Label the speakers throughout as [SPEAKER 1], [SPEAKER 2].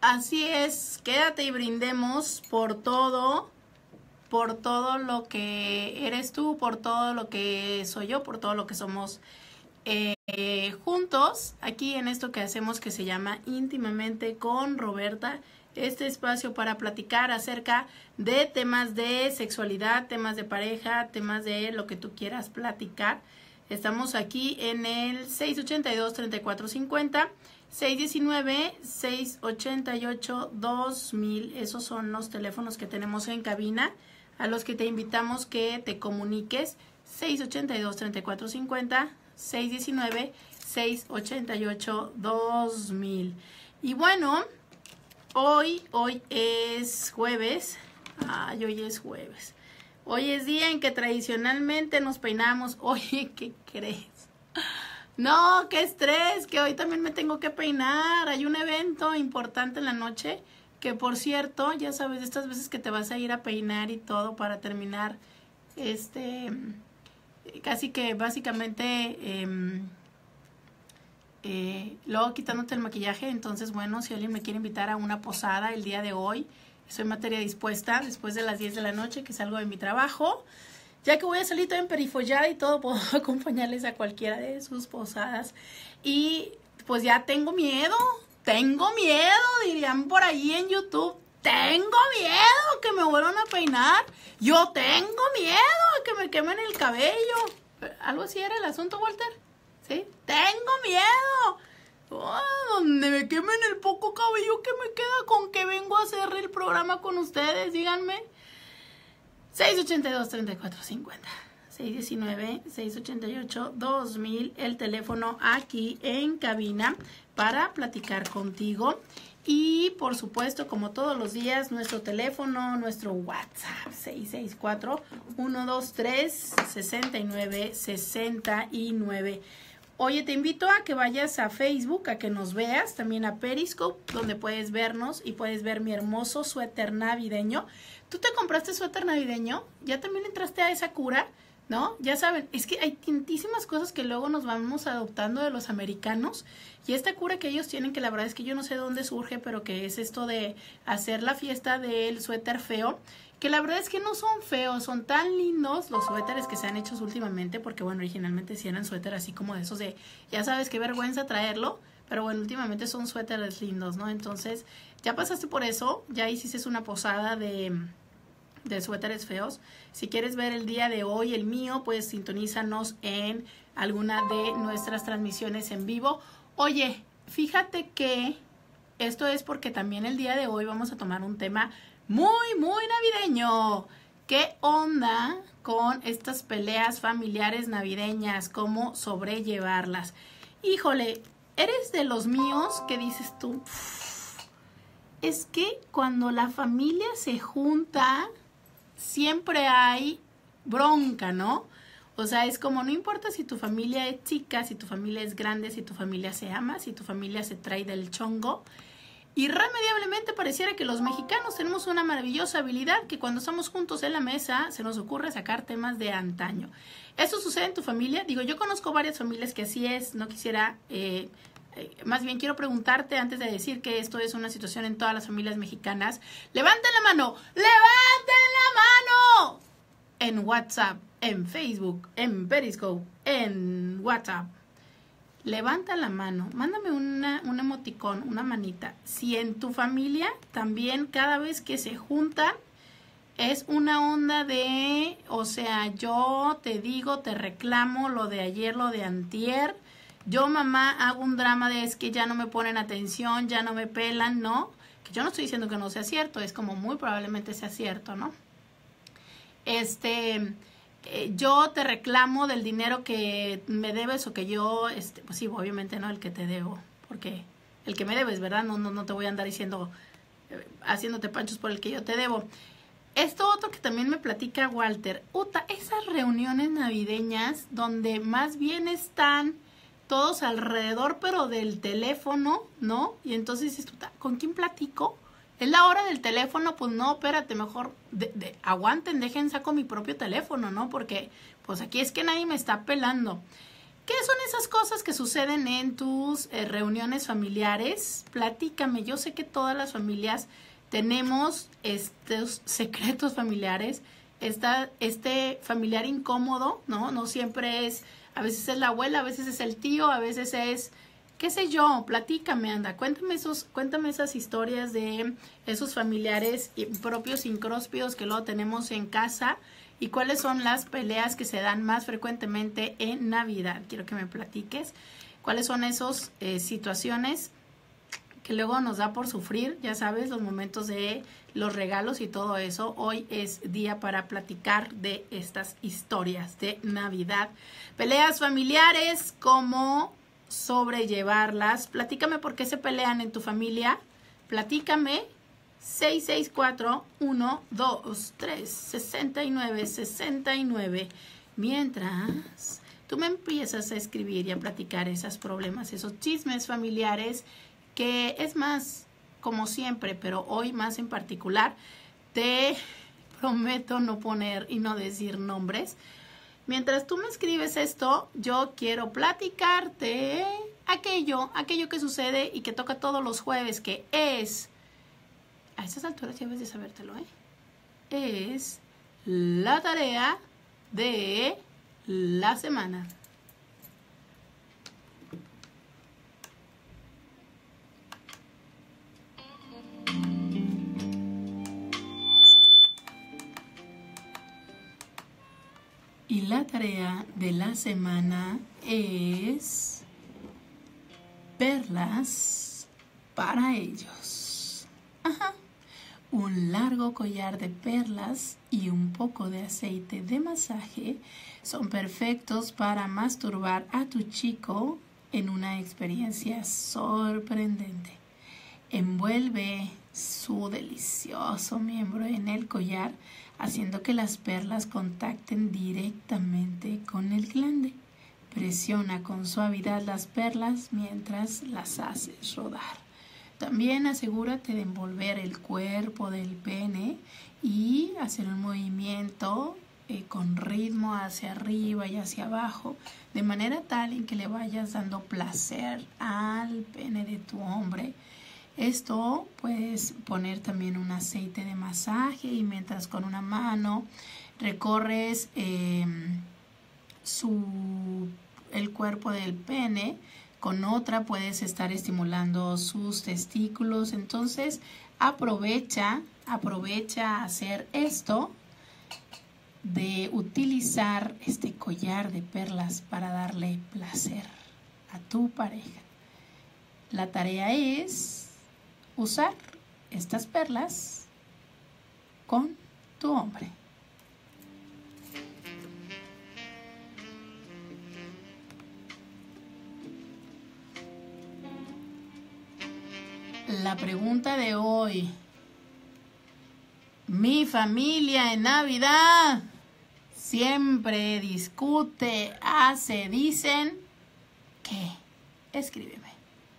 [SPEAKER 1] Así es, quédate y brindemos por todo lo que eres tú, por todo lo que soy yo, por todo lo que somos juntos, aquí en esto que hacemos que se llama Íntimamente con Roberta, este espacio para platicar acerca de temas de sexualidad, temas de pareja, temas de lo que tú quieras platicar. Estamos aquí en el 682-3450, 619-688-2000. Esos son los teléfonos que tenemos en cabina, a los que te invitamos que te comuniques. 682-3450, 619-688-2000. Y bueno, hoy es jueves. Hoy es jueves. Hoy es día en que tradicionalmente nos peinamos. Oye, ¿qué crees? No, qué estrés, que hoy también me tengo que peinar. Hay un evento importante en la noche, que por cierto, ya sabes, estas veces que te vas a ir a peinar y todo para terminar, casi que básicamente, luego quitándote el maquillaje. Entonces, bueno, si alguien me quiere invitar a una posada el día de hoy, soy materia dispuesta después de las 10 de la noche que salgo de mi trabajo. Ya que voy a salir toda emperifollada y todo, puedo acompañarles a cualquiera de sus posadas. Y pues ya tengo miedo, dirían por ahí en YouTube. Tengo miedo que me vuelvan a peinar. Yo tengo miedo a que me quemen el cabello. ¿Algo así era el asunto, Walter? ¿Sí? Tengo miedo. Donde me quemen el poco cabello que me queda, con que vengo a hacer el programa con ustedes, díganme. 682-3450, 619-688-2000, el teléfono aquí en cabina para platicar contigo. Y por supuesto, como todos los días, nuestro teléfono, nuestro WhatsApp, 664-123-6969. Oye, te invito a que vayas a Facebook, a que nos veas, también a Periscope, donde puedes vernos y puedes ver mi hermoso suéter navideño. ¿Tú te compraste suéter navideño? ¿Ya también entraste a esa cura? ¿No? Ya saben, es que hay tantísimas cosas que luego nos vamos adoptando de los americanos, y esta cura que ellos tienen, que la verdad es que yo no sé de dónde surge, pero que es esto de hacer la fiesta del suéter feo, que la verdad es que no son feos, son tan lindos los suéteres que se han hecho últimamente, porque bueno, originalmente sí eran suéter así como de esos de, ya sabes qué vergüenza traerlo, pero bueno, últimamente son suéteres lindos, ¿no? Entonces, ya pasaste por eso, ya hiciste una posada de suéteres feos. Si quieres ver el día de hoy, el mío, pues sintonízanos en alguna de nuestras transmisiones en vivo. Oye, fíjate que esto es porque también el día de hoy vamos a tomar un tema muy navideño. ¿Qué onda con estas peleas familiares navideñas? ¿Cómo sobrellevarlas? Híjole, ¿eres de los míos que dices tú? Es que cuando la familia se junta, siempre hay bronca, ¿no? O sea, es como, no importa si tu familia es chica, si tu familia es grande, si tu familia se ama, si tu familia se trae del chongo. Irremediablemente pareciera que los mexicanos tenemos una maravillosa habilidad, que cuando estamos juntos en la mesa se nos ocurre sacar temas de antaño. ¿Eso sucede en tu familia? Digo, yo conozco varias familias que así es. No quisiera, más bien quiero preguntarte, antes de decir que esto es una situación en todas las familias mexicanas, ¡levanten la mano! ¡Levanten la mano! En WhatsApp, en Facebook, en Periscope, en WhatsApp. Levanta la mano, mándame un emoticón, una manita. Si en tu familia también cada vez que se juntan es una onda de, o sea, yo te digo, te reclamo lo de ayer, lo de antier. Yo, mamá, hago un drama de es que ya no me ponen atención, ya no me pelan, ¿no? Que yo no estoy diciendo que no sea cierto, es como muy probablemente sea cierto, ¿no? Yo te reclamo del dinero que me debes, o que yo, pues sí, obviamente no el que te debo, porque el que me debes, ¿verdad? No te voy a andar diciendo, haciéndote panchos por el que yo te debo. Esto otro que también me platica Walter, esas reuniones navideñas donde más bien están todos alrededor, pero del teléfono, ¿no? Y entonces dices, ¿con quién platico? Es la hora del teléfono. Pues no, espérate, mejor aguanten, saco mi propio teléfono, ¿no? Porque pues aquí es que nadie me está pelando. ¿Qué son esas cosas que suceden en tus reuniones familiares? Platícame. Yo sé que todas las familias tenemos estos secretos familiares, este familiar incómodo, ¿no? No siempre es, a veces es la abuela, a veces es el tío, a veces es, qué sé yo, platícame, anda, cuéntame esas historias de esos familiares propios incróspidos que luego tenemos en casa. ¿Y cuáles son las peleas que se dan más frecuentemente en Navidad? Quiero que me platiques cuáles son esas situaciones que luego nos da por sufrir, ya sabes, los momentos de los regalos y todo eso. Hoy es día para platicar de estas historias de Navidad. Peleas familiares, cómo sobrellevarlas. Platícame por qué se pelean en tu familia. Platícame. 664-123-6969. Mientras tú me empiezas a escribir y a platicar esos problemas, esos chismes familiares, que es más, como siempre, pero hoy más en particular, te prometo no poner y no decir nombres. Mientras tú me escribes esto, yo quiero platicarte aquello que sucede y que toca todos los jueves, que es... A estas alturas ya debes de sabértelo, ¿eh? Es la tarea de la semana. Y la tarea de la semana es perlas para ellos. Ajá. Un largo collar de perlas y un poco de aceite de masaje son perfectos para masturbar a tu chico en una experiencia sorprendente. Envuelve su delicioso miembro en el collar, haciendo que las perlas contacten directamente con el glande. Presiona con suavidad las perlas mientras las haces rodar. También asegúrate de envolver el cuerpo del pene y hacer un movimiento con ritmo hacia arriba y hacia abajo, de manera tal en que le vayas dando placer al pene de tu hombre. Esto puedes poner también un aceite de masaje y mientras con una mano recorres el cuerpo del pene, con otra puedes estar estimulando sus testículos. Entonces aprovecha a hacer esto, de utilizar este collar de perlas para darle placer a tu pareja. La tarea es usar estas perlas con tu hombre. La pregunta de hoy: mi familia en Navidad siempre discute, dicen, ¿qué? Escríbeme.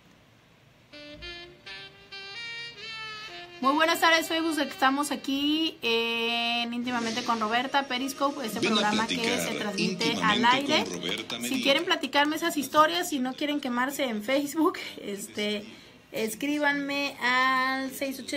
[SPEAKER 1] Muy buenas tardes, Facebook. Estamos aquí en Íntimamente con Roberta, Periscope, este programa que se transmite al aire. Si quieren platicarme esas historias, si no quieren quemarse en Facebook, escríbanme al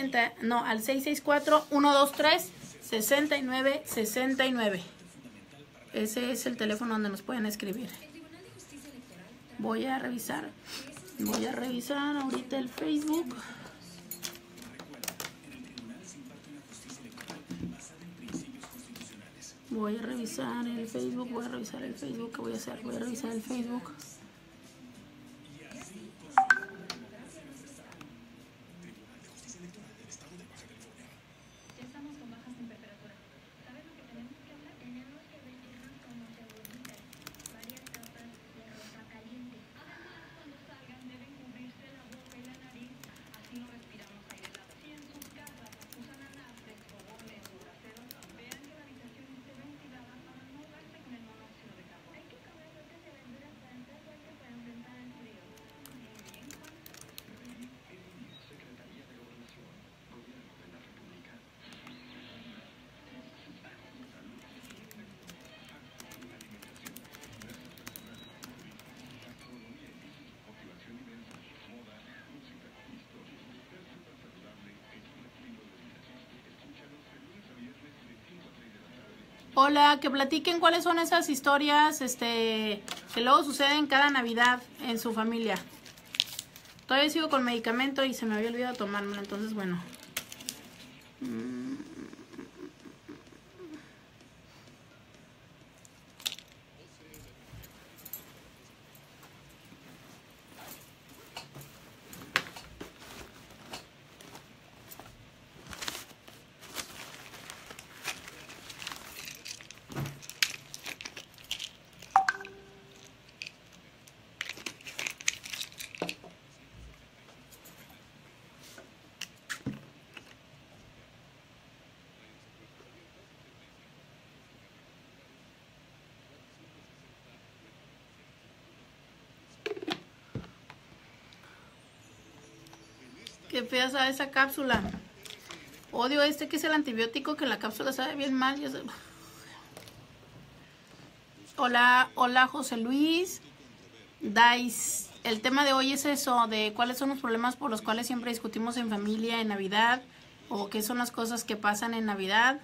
[SPEAKER 1] 664-123-6969. Ese es el teléfono donde nos pueden escribir. Voy a revisar ahorita el Facebook. Voy a revisar el Facebook. ¿Qué voy a hacer? Voy a revisar el Facebook. Hola, que platiquen cuáles son esas historias que luego suceden cada Navidad en su familia. Todavía sigo con medicamento y se me había olvidado tomármelo, entonces bueno. Qué fea sabe esa cápsula. Odio que es el antibiótico, que la cápsula sabe bien mal. Hola, hola José Luis. Dais, el tema de hoy es eso, de cuáles son los problemas por los cuales siempre discutimos en familia en Navidad, o qué son las cosas que pasan en Navidad.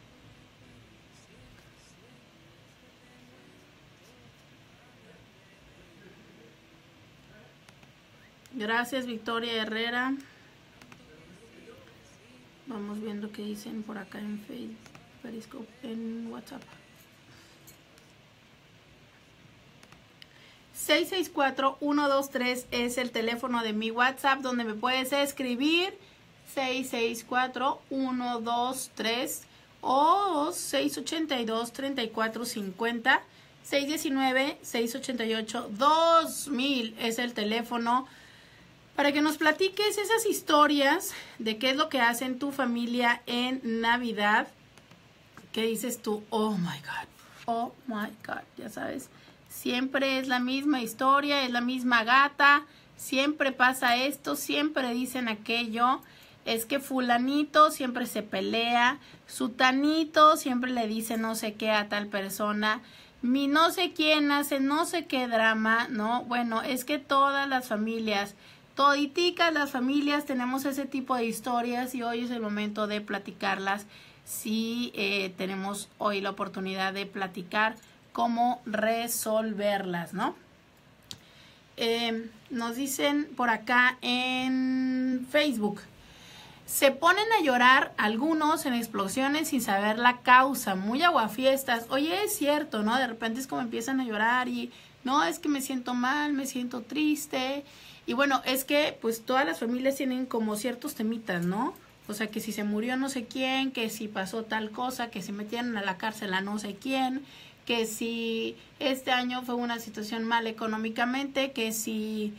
[SPEAKER 1] Gracias, Victoria Herrera. Vamos viendo qué dicen por acá en Facebook, Periscope, en WhatsApp. 664-123 es el teléfono de mi WhatsApp donde me puedes escribir. 664-123 o 682-3450. 619-688-2000 es el teléfono para que nos platiques esas historias de qué es lo que hace en tu familia en Navidad. ¿Qué dices tú? Oh my God, ya sabes. Siempre es la misma historia, es la misma gata, siempre pasa esto, siempre dicen aquello. Es que fulanito siempre se pelea, sutanito siempre le dice no sé qué a tal persona, mi no sé quién hace no sé qué drama, ¿no? Bueno, es que todas las familias, toditicas las familias tenemos ese tipo de historias y hoy es el momento de platicarlas. Sí, tenemos hoy la oportunidad de platicar cómo resolverlas, ¿no? Nos dicen por acá en Facebook, se ponen a llorar algunos en explosiones sin saber la causa, muy aguafiestas. Oye, es cierto, ¿no? De repente es como empiezan a llorar y no, es que me siento mal, me siento triste. Y bueno, es que pues todas las familias tienen como ciertos temitas, ¿no? O sea, que si se murió no sé quién, que si pasó tal cosa, que si metieron a la cárcel a no sé quién, que si este año fue una situación mal económicamente, que si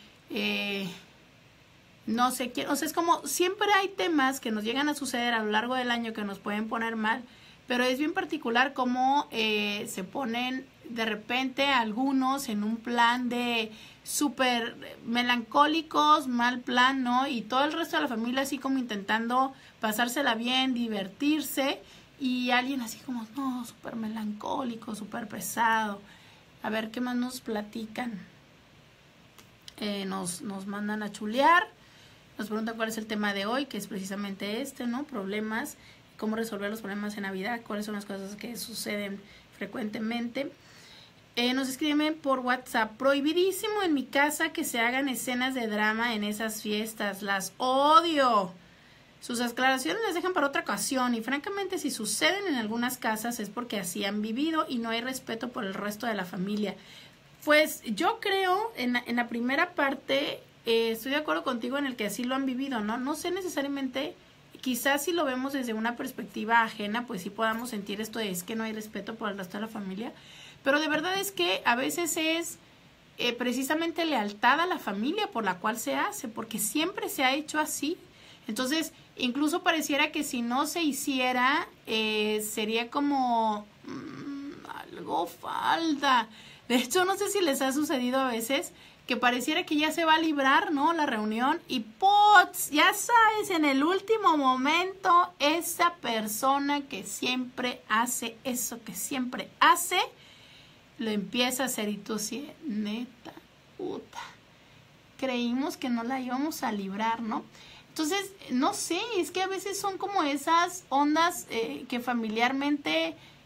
[SPEAKER 1] no sé quién. O sea, es como siempre hay temas que nos llegan a suceder a lo largo del año que nos pueden poner mal, pero es bien particular cómo se ponen de repente algunos en un plan de súper melancólicos, mal plan, ¿no? Y todo el resto de la familia así como intentando pasársela bien, divertirse, y alguien así como, no, súper melancólico, súper pesado. A ver, ¿qué más nos platican? Nos mandan a chulear, nos preguntan cuál es el tema de hoy, que es precisamente ¿no? Problemas, cómo resolver los problemas en Navidad, cuáles son las cosas que suceden frecuentemente. Nos escriben por WhatsApp, prohibidísimo en mi casa que se hagan escenas de drama en esas fiestas, las odio. Sus aclaraciones las dejan para otra ocasión y francamente si suceden en algunas casas es porque así han vivido y no hay respeto por el resto de la familia. Pues yo creo en la primera parte estoy de acuerdo contigo en el que así lo han vivido, ¿no? No sé necesariamente, quizás si lo vemos desde una perspectiva ajena, pues sí podamos sentir esto de es que no hay respeto por el resto de la familia, pero de verdad es que a veces es precisamente lealtad a la familia por la cual se hace, porque siempre se ha hecho así. Entonces, incluso pareciera que si no se hiciera, sería como algo falta. De hecho, no sé si les ha sucedido a veces que pareciera que ya se va a librar, ¿no? La reunión y ¡pots! Ya sabes, en el último momento, esa persona que siempre hace eso que siempre hace, lo empieza a hacer y tú sí, neta, puta. Creímos que no la íbamos a librar, ¿no? Entonces, no sé, es que a veces son como esas ondas que familiarmente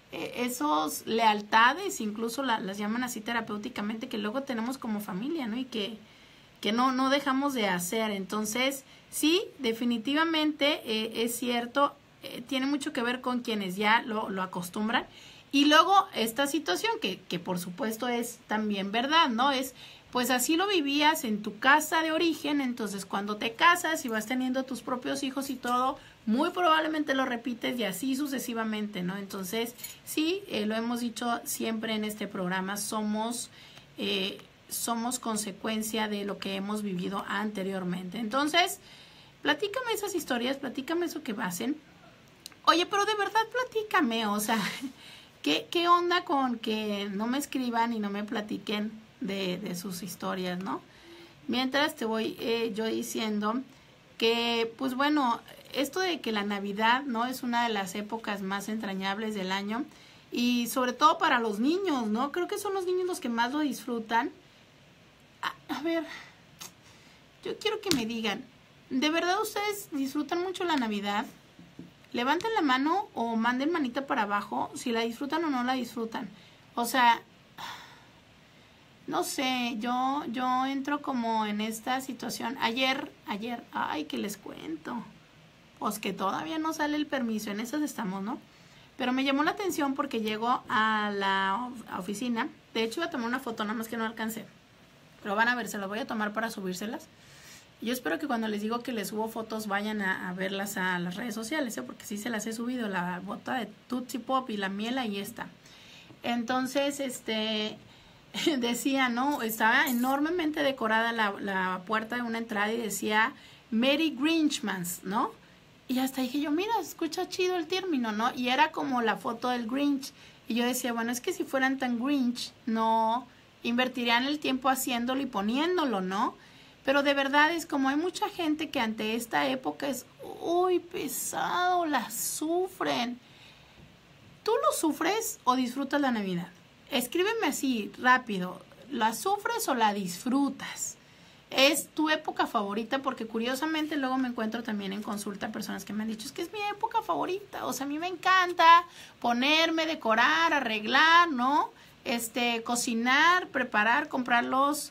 [SPEAKER 1] esos lealtades, incluso las llaman así terapéuticamente, que luego tenemos como familia, ¿no? Y que no dejamos de hacer. Entonces, sí, definitivamente es cierto, tiene mucho que ver con quienes ya lo acostumbran. Y luego esta situación que por supuesto es también verdad, ¿no? Es, pues así lo vivías en tu casa de origen, entonces cuando te casas y vas teniendo tus propios hijos y todo, muy probablemente lo repites y así sucesivamente, ¿no? Entonces, sí, lo hemos dicho siempre en este programa, somos consecuencia de lo que hemos vivido anteriormente. Entonces, platícame esas historias, platícame eso que hacen. Oye, pero de verdad platícame, o sea, ¿qué onda con que no me escriban y no me platiquen de sus historias, ¿no? Mientras te voy yo diciendo que, pues bueno, esto de que la Navidad, ¿no? Es una de las épocas más entrañables del año y sobre todo para los niños, ¿no? Creo que son los niños los que más lo disfrutan. A ver, yo quiero que me digan, ¿de verdad ustedes disfrutan mucho la Navidad? Levanten la mano o manden manita para abajo si la disfrutan o no la disfrutan. O sea, no sé, yo entro como en esta situación. Ayer, ay, que les cuento. Pues que todavía no sale el permiso, en esas estamos, ¿no? Pero me llamó la atención porque llego a la oficina. De hecho, iba a tomar una foto, nada más que no alcancé. Pero van a ver, se las voy a tomar para subírselas. Yo espero que cuando les digo que les subo fotos vayan a verlas a las redes sociales, ¿eh? Porque sí se las he subido, la bota de Tootsie Pop y la miel, ahí está. Entonces, decía, ¿no? Estaba enormemente decorada la puerta de una entrada y decía Merry Grinchmas, ¿no? Y hasta dije yo, mira, escucha chido el término, ¿no? Y era como la foto del Grinch. Y yo decía, bueno, es que si fueran tan Grinch, no invertirían el tiempo haciéndolo y poniéndolo, ¿no? Pero de verdad es como hay mucha gente que ante esta época es, uy, pesado, la sufren. ¿Tú lo sufres o disfrutas la Navidad? Escríbeme así, rápido. ¿La sufres o la disfrutas? ¿Es tu época favorita? Porque curiosamente luego me encuentro también en consulta personas que me han dicho, es que es mi época favorita. O sea, a mí me encanta ponerme, decorar, arreglar, ¿no? Cocinar, preparar, comprar los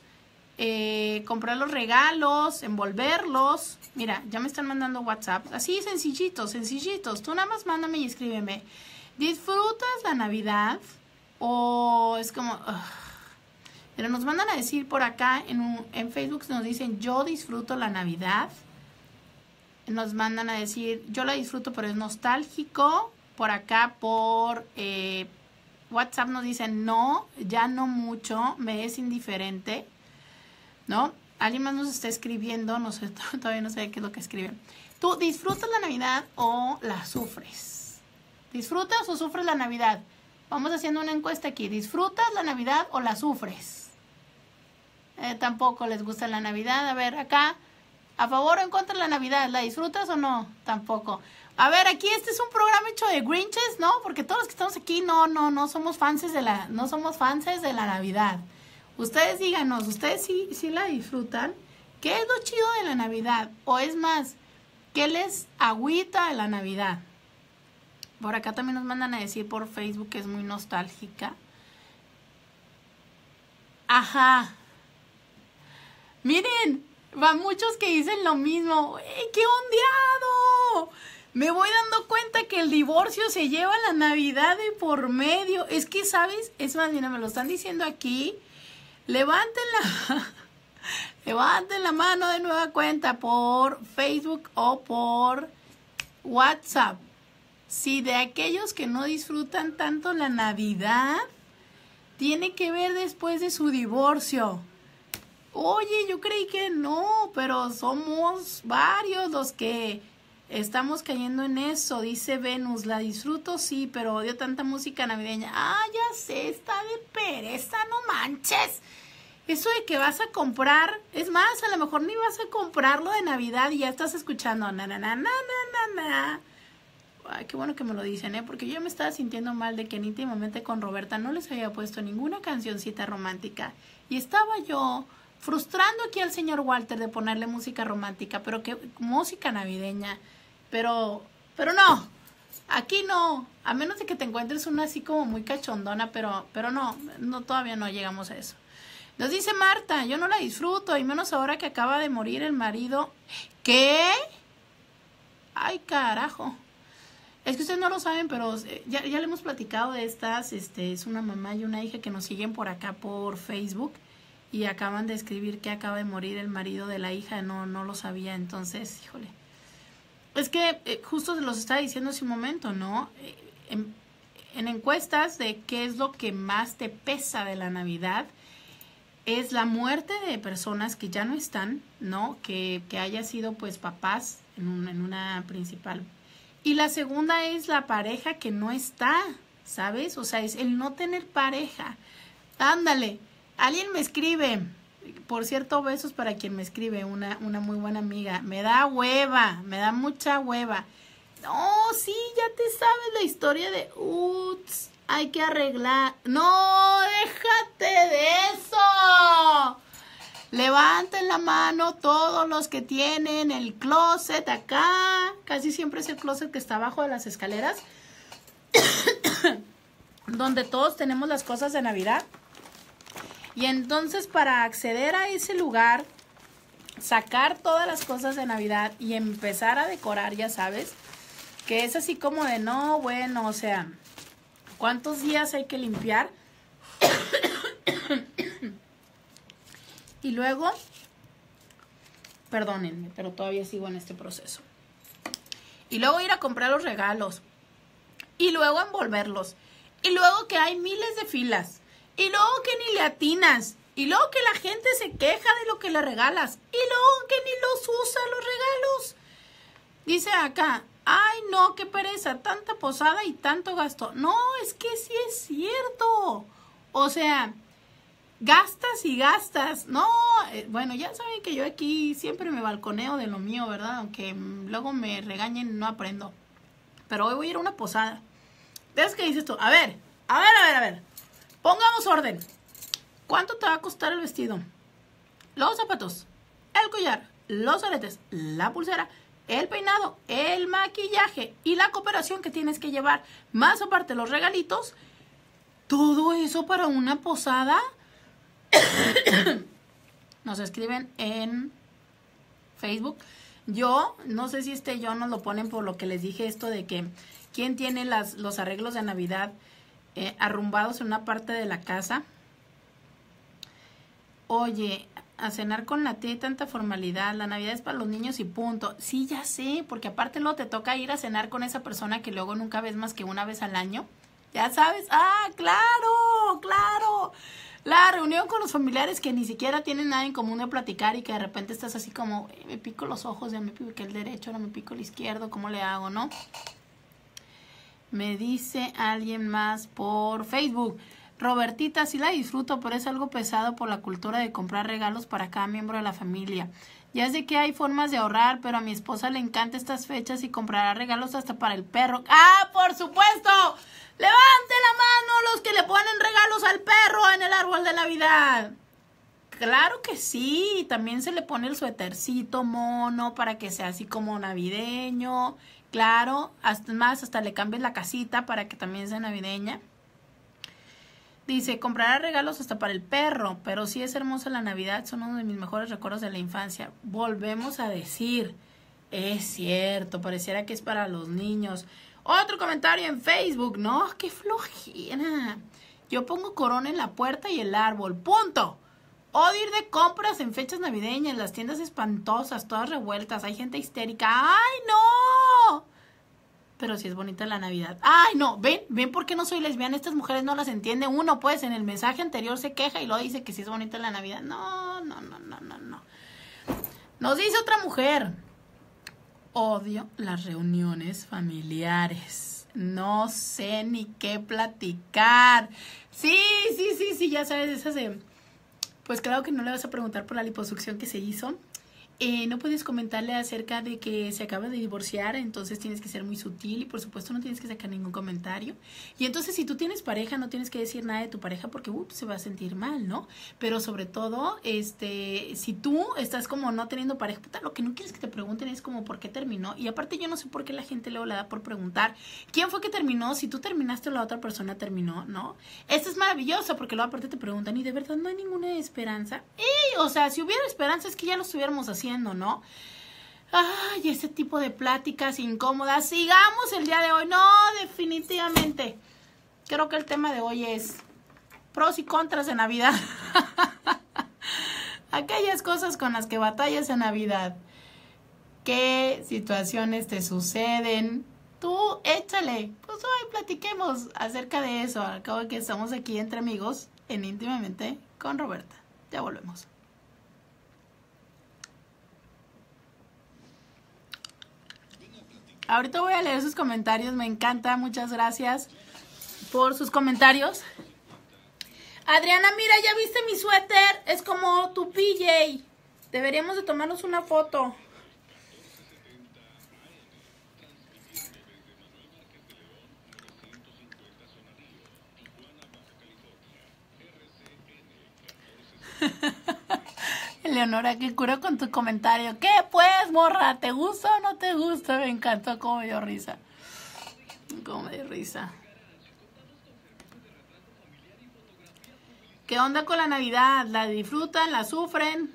[SPEAKER 1] regalos, envolverlos. Mira, ya me están mandando WhatsApp. Así sencillitos. Tú nada más mándame y escríbeme. ¿Disfrutas la Navidad? O es como... Pero nos mandan a decir por acá en Facebook, nos dicen yo disfruto la Navidad. Nos mandan a decir yo la disfruto pero es nostálgico. Por acá por WhatsApp nos dicen no, ya no mucho, me es indiferente, ¿no? Alguien más nos está escribiendo, no sé, todavía no sé qué es lo que escriben. ¿Tú disfrutas la Navidad o la sufres? ¿Disfrutas o sufres la Navidad? Vamos haciendo una encuesta aquí. ¿Disfrutas la Navidad o la sufres? Tampoco les gusta la Navidad. A ver, acá, ¿a favor o en contra de la Navidad? ¿La disfrutas o no? Tampoco. A ver, aquí este es un programa hecho de Grinches, ¿no? Porque todos los que estamos aquí no somos fans de la Navidad. Ustedes díganos, ¿ustedes sí la disfrutan? ¿Qué es lo chido de la Navidad? O es más, ¿qué les agüita de la Navidad? Por acá también nos mandan a decir por Facebook que es muy nostálgica. Ajá. Miren, van muchos que dicen lo mismo. ¡Qué ondeado! Me voy dando cuenta que el divorcio se lleva la Navidad de por medio. Es que, ¿sabes? Es más, mira, me lo están diciendo aquí. Levanten la mano de nueva cuenta por Facebook o por WhatsApp. Si de aquellos que no disfrutan tanto la Navidad, tiene que ver después de su divorcio. Oye, yo creí que no, pero somos varios los que estamos cayendo en eso. Dice Venus, la disfruto sí, pero odio tanta música navideña. Ah, ya sé, está de pereza, no manches. Eso de que vas a comprar, es más, a lo mejor ni vas a comprarlo de Navidad y ya estás escuchando na. Ay, qué bueno que me lo dicen, porque yo me estaba sintiendo mal de que íntimamente con Roberta no les había puesto ninguna cancioncita romántica. Y estaba yo frustrando aquí al señor Walter de ponerle música romántica, pero que música navideña. Pero no, Aquí no, a menos de que te encuentres una así como muy cachondona, pero no, todavía no llegamos a eso. Nos dice Marta, yo no la disfruto, y menos ahora que acaba de morir el marido. ¿Qué? Ay, carajo. Es que ustedes no lo saben, pero ya le hemos platicado de estas, es una mamá y una hija que nos siguen por acá por Facebook, y acaban de escribir que acaba de morir el marido de la hija, no lo sabía, entonces, híjole. Es que justo se los estaba diciendo hace un momento, ¿no? En encuestas de qué es lo que más te pesa de la Navidad, es la muerte de personas que ya no están, ¿no? Que haya sido pues papás en una principal. Y la segunda es la pareja que no está, ¿sabes? O sea, es el no tener pareja. Ándale, alguien me escribe. Por cierto, besos para quien me escribe, una muy buena amiga. Me da hueva, me da mucha hueva. No, sí, ya te sabes la historia de... Uts, hay que arreglar. No, déjate de eso. Levanten la mano todos los que tienen el closet acá. Casi siempre es el closet que está abajo de las escaleras. Donde todos tenemos las cosas de Navidad. Y entonces para acceder a ese lugar, sacar todas las cosas de Navidad y empezar a decorar, ya sabes, que es así como de no, bueno, o sea, ¿cuántos días hay que limpiar? Y luego, perdónenme, pero todavía sigo en este proceso. Y luego ir a comprar los regalos. Y luego envolverlos. Y luego que hay miles de filas. Y luego que ni le atinas. Y luego que la gente se queja de lo que le regalas. Y luego que ni los usa los regalos. Dice acá, ay no, qué pereza, tanta posada y tanto gasto. No, es que sí es cierto. O sea, gastas y gastas. No, bueno, ya saben que yo aquí siempre me balconeo de lo mío, ¿verdad? Aunque luego me regañen, no aprendo. Pero hoy voy a ir a una posada. ¿Ves qué dices tú? A ver. Pongamos orden. ¿Cuánto te va a costar el vestido? Los zapatos, el collar, los aretes, la pulsera, el peinado, el maquillaje y la cooperación que tienes que llevar, más aparte los regalitos. Todo eso para una posada. Nos escriben en Facebook. Yo, no sé si yo nos lo ponen por lo que les dije esto de que quién tiene los arreglos de Navidad arrumbados en una parte de la casa. Oye, a cenar con la tía y tanta formalidad, la Navidad es para los niños y punto. Sí, ya sé, porque aparte luego te toca ir a cenar con esa persona que luego nunca ves más que una vez al año. Ya sabes, claro. La reunión con los familiares que ni siquiera tienen nada en común de platicar y que de repente estás así como, me pico los ojos, ya me piqué el derecho, ahora me pico el izquierdo, ¿cómo le hago, no? Me dice alguien más por Facebook. Robertita, sí la disfruto, pero es algo pesado por la cultura de comprar regalos para cada miembro de la familia. Ya sé que hay formas de ahorrar, pero a mi esposa le encantan estas fechas y comprará regalos hasta para el perro. ¡Ah, por supuesto! ¡Levante la mano los que le ponen regalos al perro en el árbol de Navidad! Claro que sí, también se le pone el suétercito mono para que sea así como navideño. Claro, hasta le cambies la casita para que también sea navideña. Dice, comprará regalos hasta para el perro, pero sí es hermosa la Navidad, son uno de mis mejores recuerdos de la infancia. Volvemos a decir, es cierto, pareciera que es para los niños. Otro comentario en Facebook, no, qué flojera. Yo pongo corona en la puerta y el árbol, punto. Odio ir de compras en fechas navideñas, las tiendas espantosas, todas revueltas, hay gente histérica. ¡Ay, no! Pero sí es bonita la Navidad. ¡Ay, no! ¿Ven por qué no soy lesbiana? Estas mujeres no las entienden. Uno, pues, en el mensaje anterior se queja y luego dice que sí es bonita la Navidad. No. Nos dice otra mujer. Odio las reuniones familiares. No sé ni qué platicar. Sí, ya sabes, esas de... Pues claro que no le vas a preguntar por la liposucción que se hizo. No puedes comentarle acerca de que se acaba de divorciar, entonces tienes que ser muy sutil y por supuesto no tienes que sacar ningún comentario. Y entonces si tú tienes pareja, no tienes que decir nada de tu pareja porque se va a sentir mal, ¿no? Pero sobre todo, si tú estás como no teniendo pareja, puta, lo que no quieres que te pregunten es como por qué terminó. Y aparte yo no sé por qué la gente luego le da por preguntar quién fue que terminó, si tú terminaste o la otra persona terminó, ¿no? Esto es maravilloso porque luego aparte te preguntan y de verdad no hay ninguna esperanza. Y, o sea, si hubiera esperanza es que ya lo estuviéramos haciendo, ¿no? Ay, ese tipo de pláticas incómodas. Sigamos el día de hoy. No, definitivamente. Creo que el tema de hoy es pros y contras de Navidad. Aquellas cosas con las que batallas en Navidad. ¿Qué situaciones te suceden? Tú échale. Pues hoy platiquemos acerca de eso. Al cabo de que estamos aquí entre amigos en Íntimamente con Roberta. Ya volvemos. Ahorita voy a leer sus comentarios, me encanta, muchas gracias por sus comentarios. Adriana, mira, ¿ya viste mi suéter? Es como tu PJ. Deberíamos de tomarnos una foto. Eleonora, qué cura con tu comentario. ¿Qué pues, morra? ¿Te gusta o no te gusta? Me encantó cómo me dio risa. Cómo me dio risa. ¿Qué onda con la Navidad? ¿La disfrutan? ¿La sufren?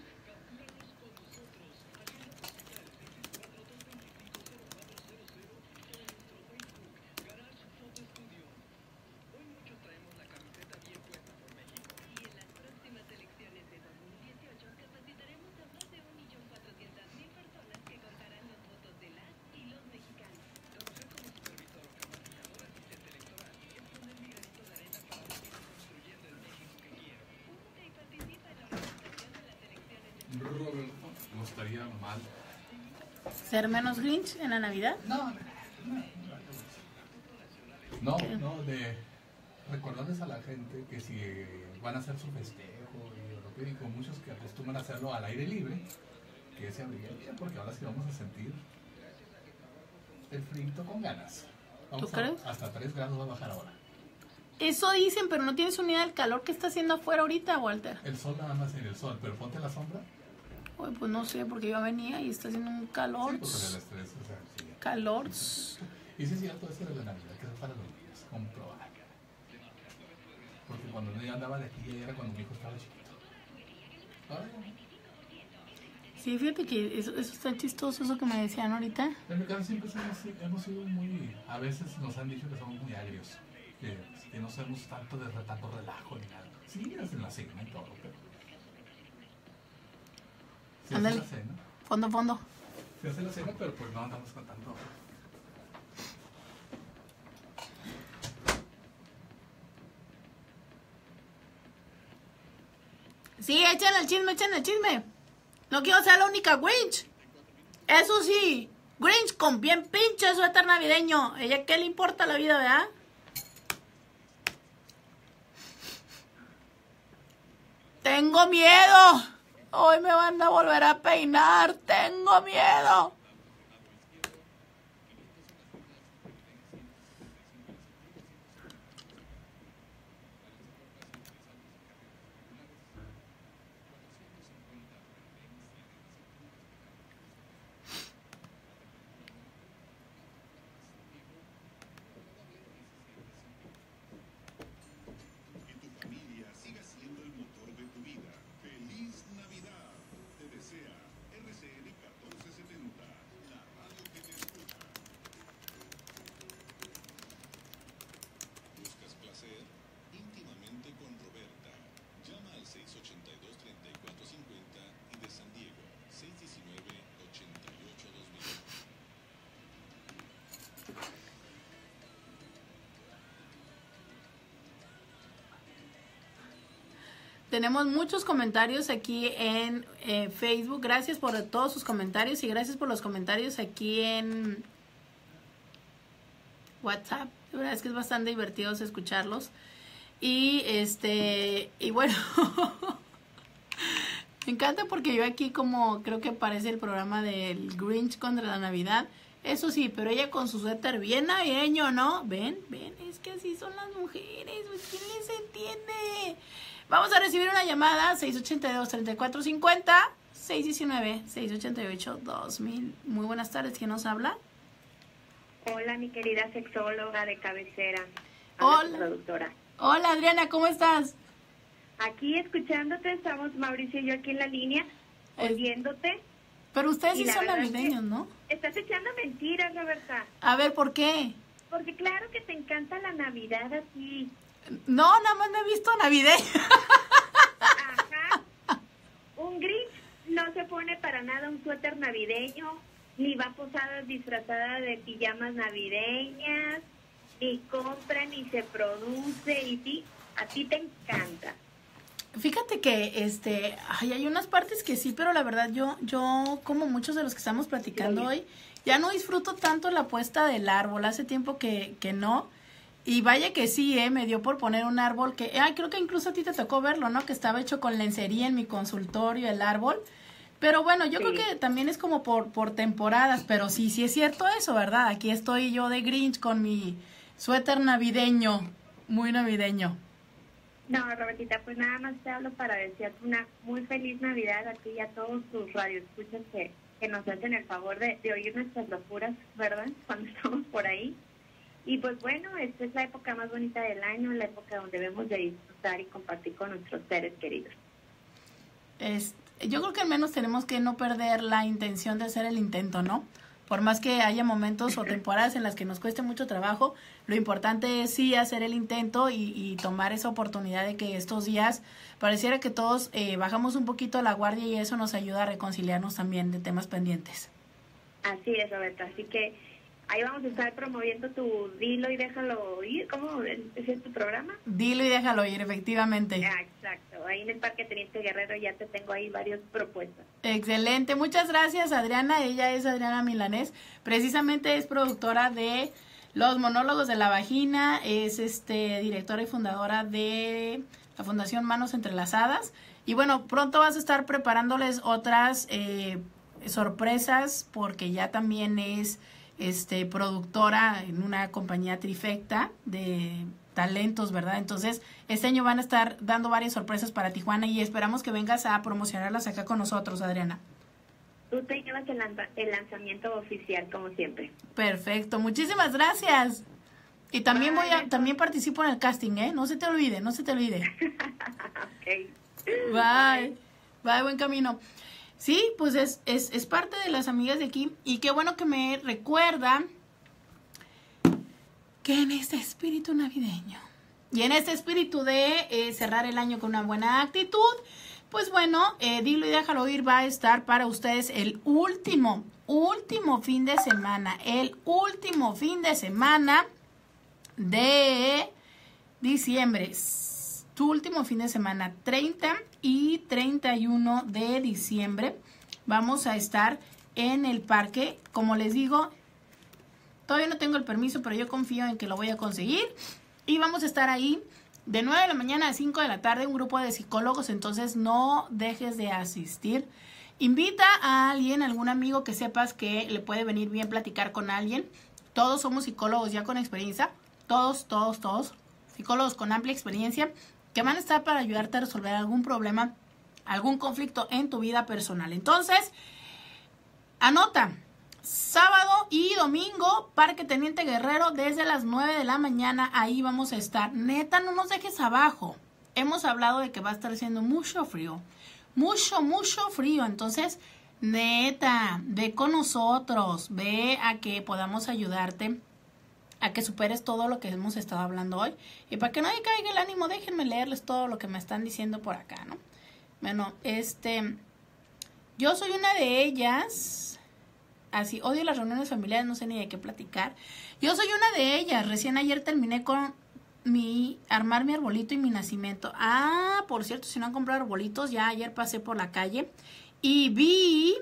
[SPEAKER 2] No estaría mal.
[SPEAKER 1] ¿Ser menos Grinch en la Navidad?
[SPEAKER 2] No, de recordarles a la gente que si van a hacer su festejo y con muchos que acostumbran a hacerlo al aire libre, que se abrigue bien, porque ahora sí vamos a sentir el frío con ganas.
[SPEAKER 1] ¿Tú crees?
[SPEAKER 2] Hasta 3 grados va a bajar ahora.
[SPEAKER 1] Eso dicen, pero no tienes unidad del calor que está haciendo afuera ahorita, Walter.
[SPEAKER 2] El sol nada más en el sol, pero ponte la sombra.
[SPEAKER 1] Uy, pues no sé, porque yo venía y está haciendo un calor.
[SPEAKER 2] Sí, pues el estrés, o sea, sí.
[SPEAKER 1] Calor.
[SPEAKER 2] Y sí es cierto eso de la Navidad, que es para los días, comprobar. Porque cuando yo andaba de aquí era cuando mi hijo estaba chiquito. Ahora ya no.
[SPEAKER 1] Sí, fíjate que eso está chistoso, eso que me decían ahorita.
[SPEAKER 2] En mi casa siempre hemos sido muy, a veces nos han dicho que somos muy agrios, que no somos tanto de tanto relajo ni nada. Sí, hacen la cena y todo, pero... Se hace la cena.
[SPEAKER 1] Fondo.
[SPEAKER 2] Se hace la cena, pero pues no andamos con tanto...
[SPEAKER 1] Sí, echen el chisme. No quiero ser la única Grinch. Eso sí, Grinch con bien pinche suéter navideño. ¿Ella qué le importa la vida, verdad? Tengo miedo. Hoy me van a volver a peinar. Tengo miedo. Tenemos muchos comentarios aquí en Facebook. Gracias por todos sus comentarios y gracias por los comentarios aquí en WhatsApp. La verdad es que es bastante divertido escucharlos. Y bueno, Me encanta porque yo aquí como creo que parece el programa del Grinch contra la Navidad. Eso sí, pero ella con su suéter bien navideño, ¿no? Ven, es que así son las mujeres, pues, ¿quién les entiende? Vamos a recibir una llamada, 682-3450, 619-688-2000. Muy buenas tardes, ¿quién nos habla?
[SPEAKER 3] Hola, mi querida sexóloga de cabecera.
[SPEAKER 1] Hola.
[SPEAKER 3] Productora.
[SPEAKER 1] Hola, Adriana, ¿cómo estás?
[SPEAKER 3] Aquí escuchándote, estamos Mauricio y yo aquí en la línea, oyéndote.
[SPEAKER 1] Pero ustedes sí son navideños, ¿no?
[SPEAKER 3] Estás echando mentiras, Roberta.
[SPEAKER 1] A ver, ¿por qué?
[SPEAKER 3] Porque claro que te encanta la Navidad así.
[SPEAKER 1] No, nada más me he visto navideño.
[SPEAKER 3] Ajá. Un Grinch no se pone para nada un suéter navideño, ni va a posar disfrazada de pijamas navideñas, ni compra, ni se produce, y sí, a ti te encanta.
[SPEAKER 1] Fíjate que hay unas partes que sí, pero la verdad yo como muchos de los que estamos platicando hoy, ya no disfruto tanto la puesta del árbol. Hace tiempo que no. Y vaya que sí, me dio por poner un árbol que, creo que incluso a ti te tocó verlo, ¿no? Que estaba hecho con lencería en mi consultorio, el árbol. Pero bueno, yo creo que también es como por temporadas, pero sí es cierto eso, ¿verdad? Aquí estoy yo de Grinch con mi suéter navideño, muy navideño.
[SPEAKER 3] No, Robertita, pues nada más te hablo para desearte una muy feliz Navidad a ti y a todos tus radioescuchas que nos hacen el favor de oír nuestras locuras, ¿verdad? Cuando estamos por ahí. Y pues bueno, esta es la época más bonita del año, la época donde debemos de disfrutar y compartir con nuestros seres queridos.
[SPEAKER 1] Yo creo que al menos tenemos que no perder la intención de hacer el intento, ¿no? Por más que haya momentos o temporadas en las que nos cueste mucho trabajo, lo importante es sí hacer el intento y tomar esa oportunidad de que estos días pareciera que todos bajamos un poquito la guardia y eso nos ayuda a reconciliarnos también de temas pendientes.
[SPEAKER 3] Así es, Roberta, así que ahí vamos a estar promoviendo tu Dilo y Déjalo Oír. ¿Cómo es tu programa?
[SPEAKER 1] Dilo y Déjalo Oír, efectivamente.
[SPEAKER 3] Exacto. Ahí en el Parque Teniente Guerrero ya te tengo ahí varias propuestas.
[SPEAKER 1] Excelente. Muchas gracias, Adriana. Ella es Adriana Milanés. Precisamente es productora de Los Monólogos de la Vagina. Es directora y fundadora de la Fundación Manos Entrelazadas. Y bueno, pronto vas a estar preparándoles otras sorpresas porque ya también es productora en una compañía trifecta de talentos, ¿verdad? Entonces, este año van a estar dando varias sorpresas para Tijuana y esperamos que vengas a promocionarlas acá con nosotros, Adriana.
[SPEAKER 3] Tú te llevas el lanzamiento oficial, como siempre.
[SPEAKER 1] Perfecto, muchísimas gracias. Y también también participo en el casting, ¿eh? No se te olvide.
[SPEAKER 3] Okay.
[SPEAKER 1] Bye, buen camino. Sí, pues es parte de las amigas de aquí y qué bueno que me recuerda que en este espíritu navideño y en este espíritu de cerrar el año con una buena actitud, pues bueno, Dilo y Déjalo Ir va a estar para ustedes el último fin de semana, de diciembre. Tu último fin de semana, 30 y 31 de diciembre, vamos a estar en el parque. Como les digo, todavía no tengo el permiso, pero yo confío en que lo voy a conseguir. Y vamos a estar ahí de 9 de la mañana a 5 de la tarde, un grupo de psicólogos, entonces no dejes de asistir. Invita a alguien, algún amigo que sepas que le puede venir bien platicar con alguien. Todos somos psicólogos ya con experiencia, todos, psicólogos con amplia experiencia, que van a estar para ayudarte a resolver algún problema, algún conflicto en tu vida personal. Entonces, anota, sábado y domingo, Parque Teniente Guerrero, desde las 9 de la mañana, ahí vamos a estar. Neta, no nos dejes abajo. Hemos hablado de que va a estar haciendo mucho frío, mucho frío. Entonces, neta, ve con nosotros, ve a que podamos ayudarte a que superes todo lo que hemos estado hablando hoy. Y para que nadie caiga el ánimo, déjenme leerles todo lo que me están diciendo por acá, ¿no? Bueno, yo soy una de ellas. Así, odio las reuniones familiares, no sé ni de qué platicar. Yo soy una de ellas. Recién ayer terminé con armar mi arbolito y mi nacimiento. Ah, por cierto, si no han comprado arbolitos, ya ayer pasé por la calle y vi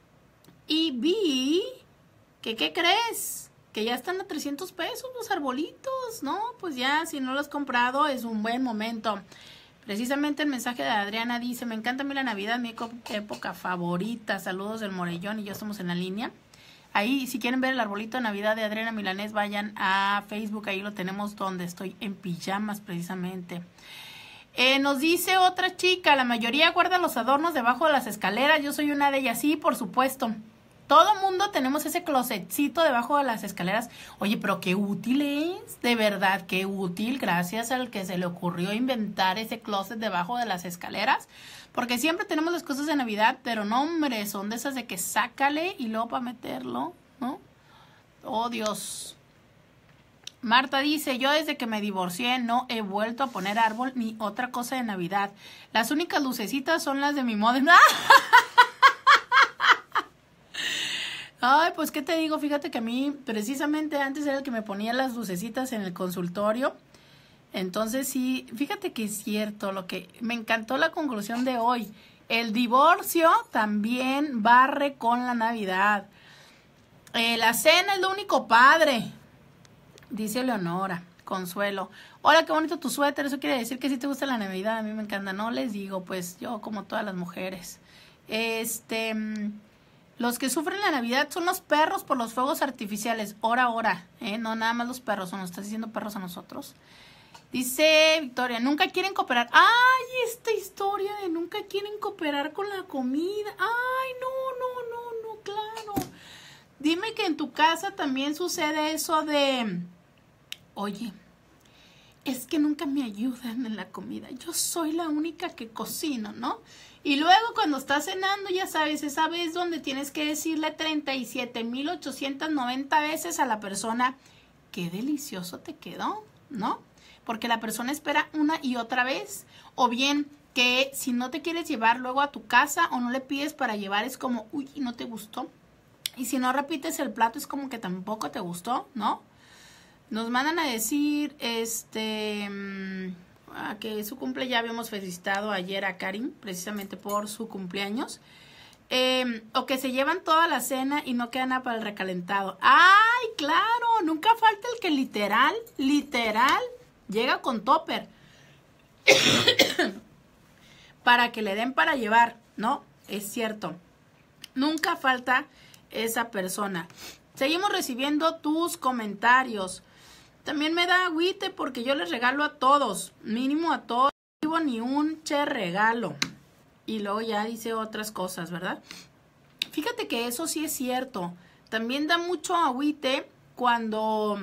[SPEAKER 1] que, ¿qué crees? Que ya están a 300 pesos los arbolitos, ¿no? Pues ya, si no los has comprado, es un buen momento Precisamente el mensaje de Adriana dice, me encanta a mí la Navidad, mi época favorita. Saludos del Morellón y ya estamos en la línea. Ahí, si quieren ver el arbolito de Navidad de Adriana Milanés, vayan a Facebook, ahí lo tenemos donde estoy en pijamas precisamente. Nos dice otra chica, la mayoría guarda los adornos debajo de las escaleras, yo soy una de ellas, sí, por supuesto. Todo mundo tenemos ese closetcito debajo de las escaleras. Oye, pero qué útil es, de verdad, qué útil, gracias al que se le ocurrió inventar ese closet debajo de las escaleras. Porque siempre tenemos las cosas de Navidad, pero no, hombre, son de esas de que sácale y luego para meterlo, ¿no? Oh, Dios. Marta dice, yo desde que me divorcié no he vuelto a poner árbol ni otra cosa de Navidad. Las únicas lucecitas son las de mi modem. Ay, pues, ¿qué te digo? Fíjate que a mí, precisamente antes era el que me ponía las lucecitas en el consultorio. Entonces, sí, fíjate que es cierto, lo que me encantó la conclusión de hoy. El divorcio también barre con la Navidad. La cena es lo único padre, dice Leonora. Consuelo. Hola, qué bonito tu suéter. Eso quiere decir que sí te gusta la Navidad. A mí me encanta. No les digo, pues yo como todas las mujeres. Los que sufren la Navidad son los perros por los fuegos artificiales. Ora, no nada más los perros. ¿O nos estás diciendo perros a nosotros? Dice Victoria, nunca quieren cooperar. Ay, esta historia de nunca quieren cooperar con la comida. Ay, no, claro. Dime que en tu casa también sucede eso de, oye, es que nunca me ayudan en la comida. Yo soy la única que cocino, ¿no? Y luego cuando estás cenando, ya sabes, esa vez donde tienes que decirle 37,890 veces a la persona, qué delicioso te quedó, ¿no? Porque la persona espera una y otra vez. O bien que si no te quieres llevar luego a tu casa o no le pides para llevar, es como, uy, no te gustó. Y si no repites el plato, es como que tampoco te gustó, ¿no? Nos mandan a decir, que su cumple, ya habíamos felicitado ayer a Karim, precisamente por su cumpleaños. O que se llevan toda la cena y no queda nada para el recalentado. ¡Ay, claro! Nunca falta el que literal, llega con topper para que le den para llevar, ¿no? Es cierto. Nunca falta esa persona. Seguimos recibiendo tus comentarios. También me da agüite porque yo les regalo a todos, mínimo a todos, no recibo ni un regalo. Y luego ya dice otras cosas, ¿verdad? Fíjate que eso sí es cierto. También da mucho agüite cuando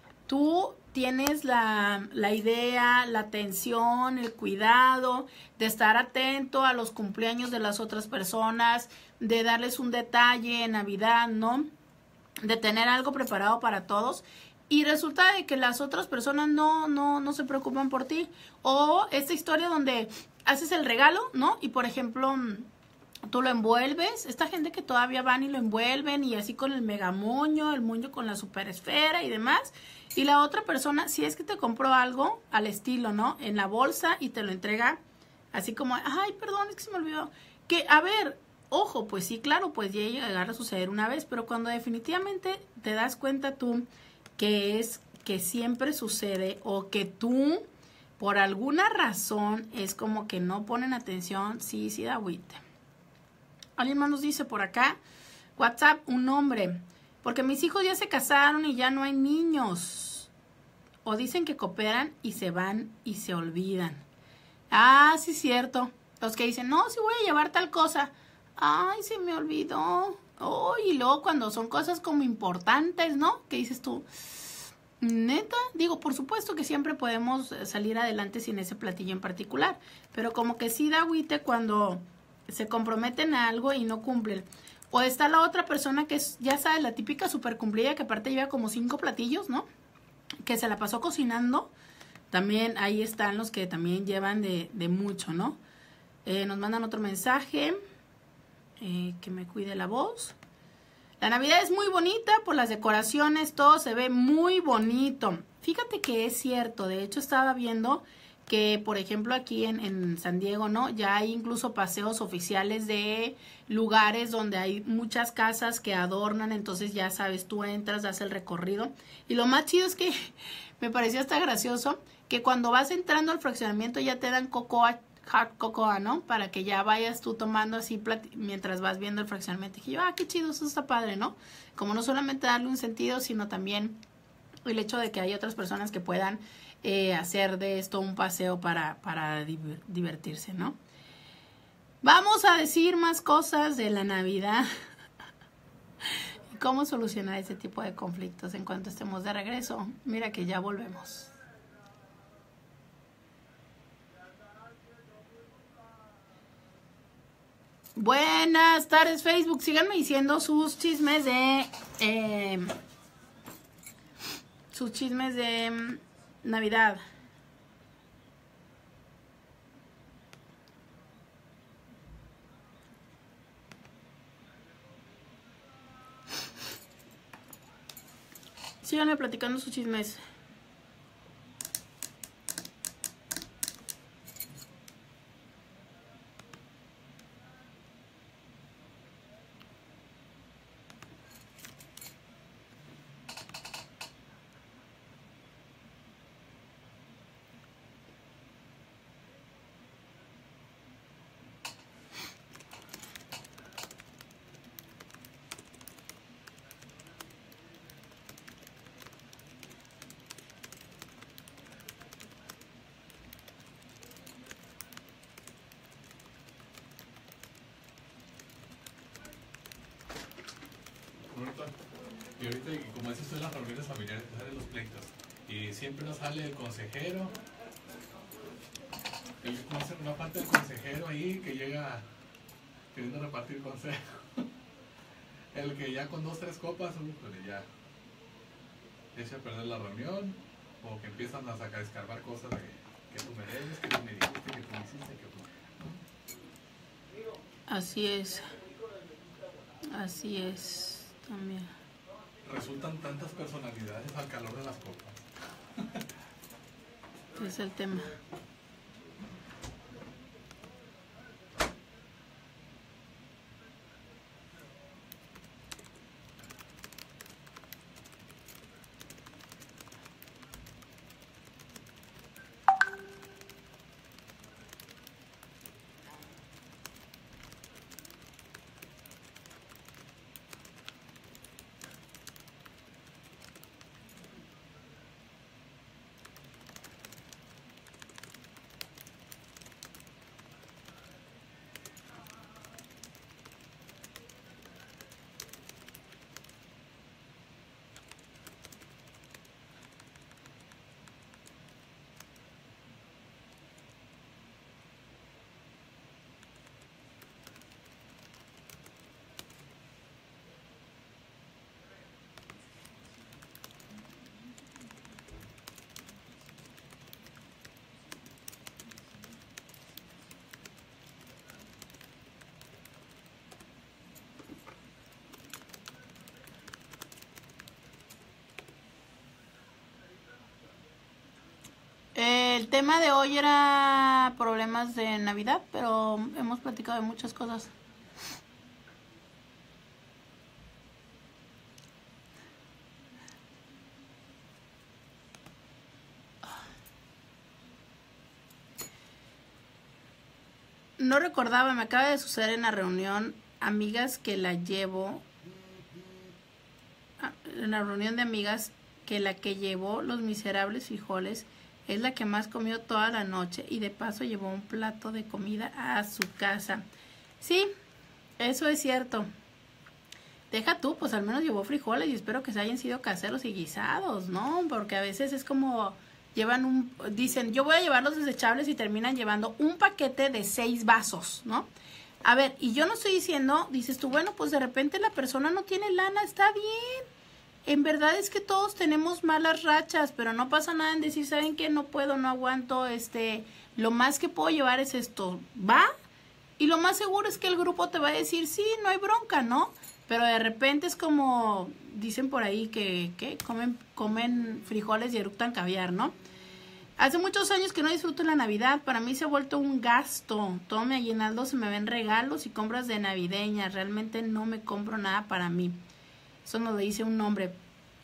[SPEAKER 1] tú tienes la idea, la atención, el cuidado de estar atento a los cumpleaños de las otras personas, de darles un detalle en Navidad, ¿no? De tener algo preparado para todos. Y resulta de que las otras personas no se preocupan por ti. O esta historia donde haces el regalo, ¿no? Y por ejemplo, tú lo envuelves. Esta gente que todavía van y lo envuelven y así con el megamoño, el moño con la superesfera y demás. Y la otra persona, si es que te compró algo al estilo, ¿no? En la bolsa y te lo entrega así como, ay, perdón, es que se me olvidó. Que, a ver, ojo, pues sí, claro, pues ya llegar a suceder una vez. Pero cuando definitivamente te das cuenta tú que es que siempre sucede o que tú por alguna razón es como que no ponen atención, sí da agüite. Alguien más nos dice por acá, WhatsApp, un hombre, porque mis hijos ya se casaron y ya no hay niños. O dicen que cooperan y se van y se olvidan. Ah, sí, cierto. Los que dicen, no, sí voy a llevar tal cosa. Ay, se me olvidó. Oh, y luego cuando son cosas como importantes, ¿no? ¿Qué dices tú? Neta, digo, por supuesto que siempre podemos salir adelante sin ese platillo en particular, pero como que sí da agüite cuando se comprometen a algo y no cumplen. O está la otra persona que es, ya sabes, la típica super cumplida que aparte lleva como 5 platillos, ¿no? Que se la pasó cocinando. También ahí están los que también llevan de mucho, ¿no? Nos mandan otro mensaje. Que me cuide la voz. La Navidad es muy bonita por las decoraciones, todo se ve muy bonito. Fíjate que es cierto, de hecho estaba viendo que, por ejemplo, aquí en San Diego, ¿no? Ya hay incluso paseos oficiales de lugares donde hay muchas casas que adornan, entonces ya sabes, tú entras, das el recorrido. Y lo más chido es que me pareció hasta gracioso que cuando vas entrando al fraccionamiento ya te dan cocoa, hot cocoa, ¿no? Para que ya vayas tú tomando así mientras vas viendo el fraccionamiento. Y dije yo, qué chido, eso está padre, ¿no? Como no solamente darle un sentido, sino también el hecho de que hay otras personas que puedan hacer de esto un paseo para divertirse, ¿no? Vamos a decir más cosas de la Navidad y cómo solucionar ese tipo de conflictos en cuanto estemos de regreso. Mira que ya volvemos. Buenas tardes, Facebook. Síganme diciendo sus chismes de Navidad. Síganme platicando sus chismes.
[SPEAKER 2] Y ahorita, como es esto de las reuniones familiares, que salen los pleitos, y siempre nos sale el consejero, una parte del consejero ahí que llega queriendo repartir consejos. El que ya con 2 o 3 copas, pues ya echa a perder la reunión, o que empiezan a escarbar cosas de que tú me debes, que tú me dijiste, que tú me hiciste, que tú...
[SPEAKER 1] Así es. Así es también.
[SPEAKER 2] Resultan tantas personalidades al calor de las copas.
[SPEAKER 1] Es el tema. El tema de hoy era problemas de Navidad, pero hemos platicado de muchas cosas. No recordaba, me acaba de suceder en la reunión, amigas que la llevo, en la reunión de amigas, que la que llevó los miserables frijoles es la que más comió toda la noche y de paso llevó un plato de comida a su casa. Sí, eso es cierto. Deja tú, pues al menos llevó frijoles y espero que se hayan sido caseros y guisados, ¿no? Porque a veces es como dicen, yo voy a llevar los desechables y terminan llevando un paquete de 6 vasos, ¿no? A ver, y yo no estoy diciendo, dices tú, bueno, pues de repente la persona no tiene lana, está bien. En verdad es que todos tenemos malas rachas, pero no pasa nada en decir, ¿saben qué? No puedo, no aguanto, lo más que puedo llevar es esto, ¿va? Y lo más seguro es que el grupo te va a decir, sí, no hay bronca, ¿no? Pero de repente es como, dicen por ahí que comen frijoles y eructan caviar, ¿no? Hace muchos años que no disfruto la Navidad, para mí se ha vuelto un gasto. Todo mi aguinaldo se me ven regalos y compras de navideña, realmente no me compro nada para mí. Eso nos lo dice un hombre.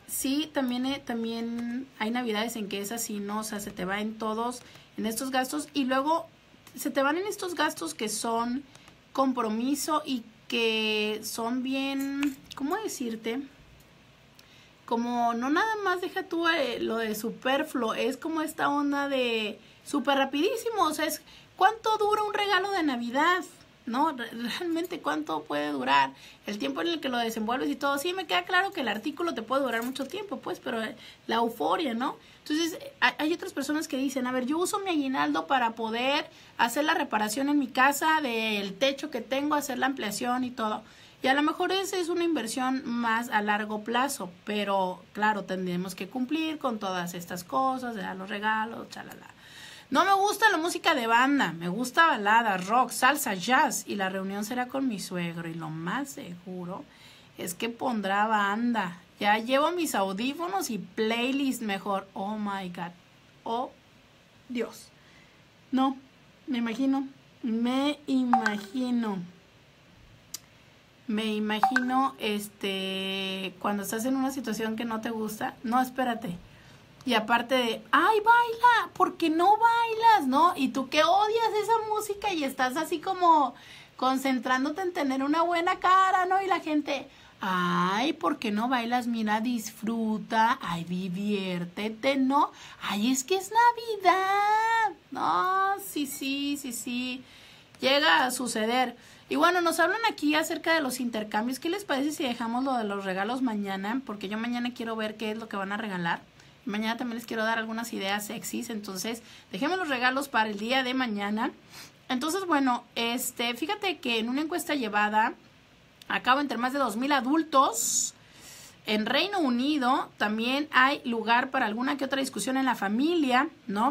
[SPEAKER 1] sí, también hay navidades en que es así, ¿no? O sea, se te va en estos gastos, y luego se te van en estos gastos que son compromiso y que son bien, ¿cómo decirte? Como no nada más deja tú lo de superfluo, es como esta onda de súper rapidísimo, o sea, es ¿cuánto dura un regalo de Navidad? ¿No? Realmente ¿cuánto puede durar? El tiempo en el que lo desenvuelves y todo. Sí, me queda claro que el artículo te puede durar mucho tiempo, pues, pero la euforia, ¿no? Entonces, hay otras personas que dicen, a ver, yo uso mi aguinaldo para poder hacer la reparación en mi casa del techo que tengo, hacer la ampliación y todo. Y a lo mejor esa es una inversión más a largo plazo, pero claro, tendremos que cumplir con todas estas cosas, de dar los regalos, chalala. No me gusta la música de banda, me gusta balada, rock, salsa, jazz, y la reunión será con mi suegro, y lo más seguro es que pondrá banda. Ya llevo mis audífonos y playlist mejor. Oh my God. Oh Dios. No, me imagino cuando estás en una situación que no te gusta. No, espérate. Y aparte de, ay, baila, ¿por qué no bailas? ¿No? Y tú que odias esa música y estás así como concentrándote en tener una buena cara, ¿no? Y la gente, ay, ¿por qué no bailas? Mira, disfruta, ay, diviértete, ¿no? Ay, es que es Navidad. No, sí, llega a suceder. Y bueno, nos hablan aquí acerca de los intercambios. ¿Qué les parece si dejamos lo de los regalos mañana? Porque yo mañana quiero ver qué es lo que van a regalar. Mañana también les quiero dar algunas ideas sexys, entonces dejemos los regalos para el día de mañana. Entonces, bueno, fíjate que en una encuesta llevada a cabo entre más de 2,000 adultos en Reino Unido, también hay lugar para alguna que otra discusión en la familia, ¿no?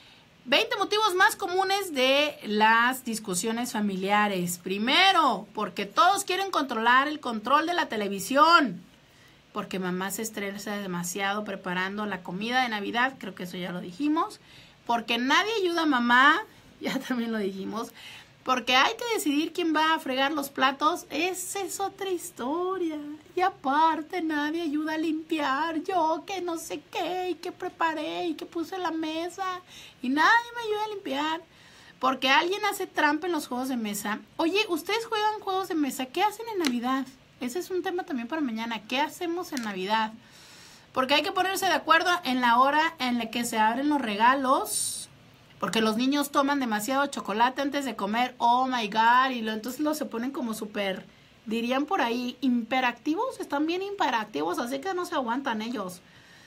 [SPEAKER 1] 20 motivos más comunes de las discusiones familiares. Primero, porque todos quieren controlar el control de la televisión. Porque mamá se estresa demasiado preparando la comida de Navidad, creo que eso ya lo dijimos. Porque nadie ayuda a mamá, ya también lo dijimos. Porque hay que decidir quién va a fregar los platos, esa es otra historia. Y aparte nadie ayuda a limpiar, yo que no sé qué, y que preparé, y que puse en la mesa, y nadie me ayuda a limpiar. Porque alguien hace trampa en los juegos de mesa. Oye, ¿ustedes juegan juegos de mesa? ¿Qué hacen en Navidad? Ese es un tema también para mañana. ¿Qué hacemos en Navidad? Porque hay que ponerse de acuerdo en la hora en la que se abren los regalos. Porque los niños toman demasiado chocolate antes de comer. Oh my God. Y entonces se ponen como súper, dirían por ahí, hiperactivos. Están bien hiperactivos, así que no se aguantan ellos.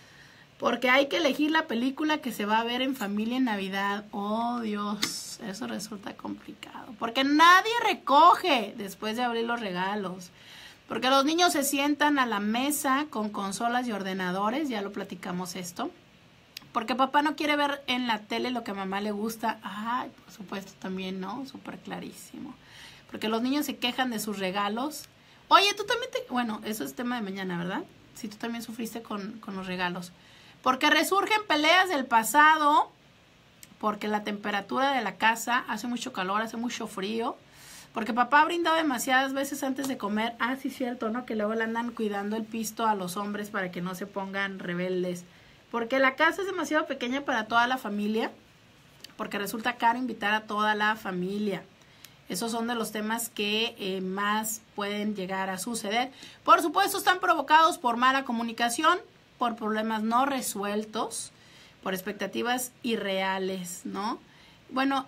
[SPEAKER 1] Porque hay que elegir la película que se va a ver en familia en Navidad. Oh Dios, eso resulta complicado. Porque nadie recoge después de abrir los regalos. Porque los niños se sientan a la mesa con consolas y ordenadores, ya lo platicamos esto. Porque papá no quiere ver en la tele lo que a mamá le gusta. Ay, por supuesto también, ¿no? Súper clarísimo. Porque los niños se quejan de sus regalos. Oye, tú también bueno, eso es tema de mañana, ¿verdad? Si tú también sufriste con los regalos. Porque resurgen peleas del pasado. Porque la temperatura de la casa hace mucho calor, hace mucho frío. Porque papá ha brindado demasiadas veces antes de comer. Ah, sí, cierto, ¿no? Que luego le andan cuidando el pisto a los hombres para que no se pongan rebeldes. Porque la casa es demasiado pequeña para toda la familia. Porque resulta caro invitar a toda la familia. Esos son de los temas que más pueden llegar a suceder. Por supuesto, están provocados por mala comunicación, por problemas no resueltos, por expectativas irreales, ¿no? Bueno,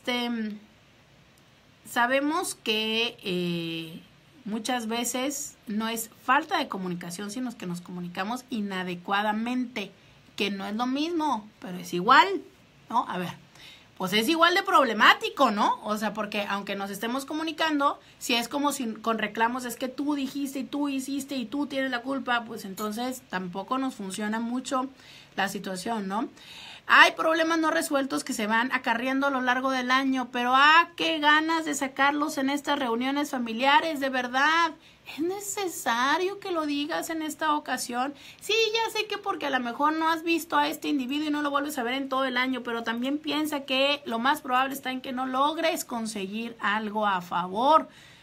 [SPEAKER 1] sabemos que muchas veces no es falta de comunicación, sino que nos comunicamos inadecuadamente, que no es lo mismo, pero es igual, ¿no? A ver, pues es igual de problemático, ¿no? O sea, porque aunque nos estemos comunicando, si es como si con reclamos es que tú dijiste y tú hiciste y tú tienes la culpa, pues entonces tampoco nos funciona mucho la situación, ¿no? Hay problemas no resueltos que se van acarreando a lo largo del año, pero qué ganas de sacarlos en estas reuniones familiares, de verdad. ¿Es necesario que lo digas en esta ocasión? Sí, ya sé que porque a lo mejor no has visto a este individuo y no lo vuelves a ver en todo el año, pero también piensa que lo más probable está en que no logres conseguir algo a favor.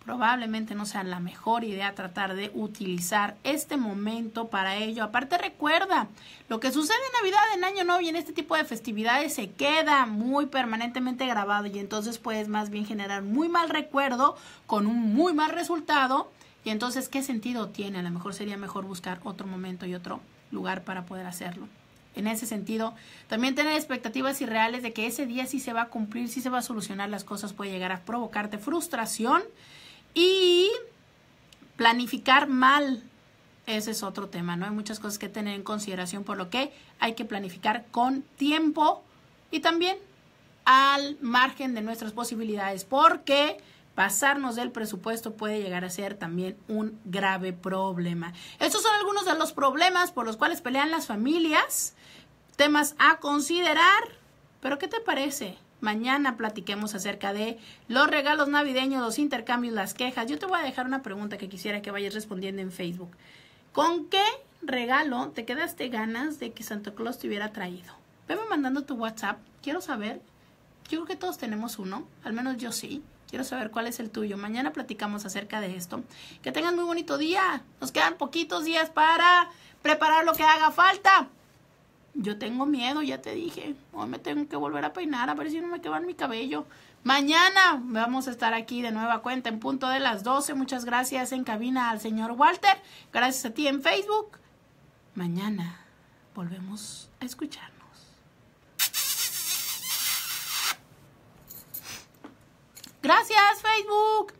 [SPEAKER 1] probablemente no sea la mejor idea tratar de utilizar este momento para ello. Aparte, recuerda, lo que sucede en Navidad, en Año Nuevo y en este tipo de festividades se queda muy permanentemente grabado y entonces puedes más bien generar muy mal recuerdo con un muy mal resultado. Y entonces, ¿qué sentido tiene? A lo mejor sería mejor buscar otro momento y otro lugar para poder hacerlo. En ese sentido, también tener expectativas irreales de que ese día sí se va a cumplir, sí se va a solucionar las cosas, puede llegar a provocarte frustración y planificar mal. Ese es otro tema, ¿no? Hay muchas cosas que tener en consideración, por lo que hay que planificar con tiempo y también al margen de nuestras posibilidades, porque pasarnos del presupuesto puede llegar a ser también un grave problema. Estos son algunos de los problemas por los cuales pelean las familias, temas a considerar. Pero ¿qué te parece? Mañana platiquemos acerca de los regalos navideños, los intercambios, las quejas. Yo te voy a dejar una pregunta que quisiera que vayas respondiendo en Facebook. ¿Con qué regalo te quedaste ganas de que Santa Claus te hubiera traído? Veme mandando tu WhatsApp. Quiero saber. Yo creo que todos tenemos uno. Al menos yo sí. Quiero saber cuál es el tuyo. Mañana platicamos acerca de esto. Que tengan muy bonito día. Nos quedan poquitos días para preparar lo que haga falta. Yo tengo miedo, ya te dije. Hoy me tengo que volver a peinar a ver si no me quema mi cabello. Mañana vamos a estar aquí de nueva cuenta en punto de las 12. Muchas gracias en cabina al señor Walter. Gracias a ti en Facebook. Mañana volvemos a escucharnos. Gracias, Facebook.